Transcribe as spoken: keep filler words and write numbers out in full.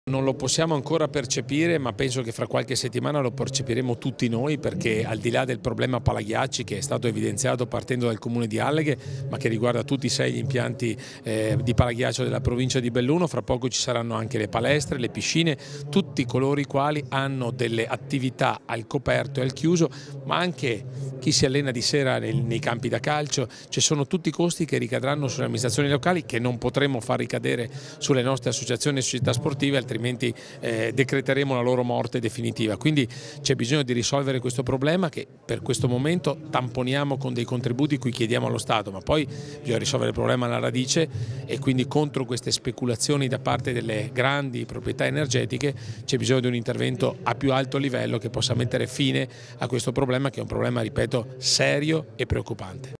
Non lo possiamo ancora percepire, ma penso che fra qualche settimana lo percepiremo tutti noi, perché al di là del problema palaghiacci che è stato evidenziato partendo dal comune di Alleghe, ma che riguarda tutti e sei gli impianti eh, di palaghiaccio della provincia di Belluno, fra poco ci saranno anche le palestre, le piscine, tutti coloro i quali hanno delle attività al coperto e al chiuso, ma anche chi si allena di sera nei, nei campi da calcio. Ci sono tutti i costi che ricadranno sulle amministrazioni locali, che non potremo far ricadere sulle nostre associazioni e società sportive, altrimenti altrimenti eh, decreteremo la loro morte definitiva. Quindi c'è bisogno di risolvere questo problema, che per questo momento tamponiamo con dei contributi cui chiediamo allo Stato, ma poi bisogna risolvere il problema alla radice, e quindi contro queste speculazioni da parte delle grandi proprietà energetiche c'è bisogno di un intervento a più alto livello che possa mettere fine a questo problema, che è un problema, ripeto, serio e preoccupante.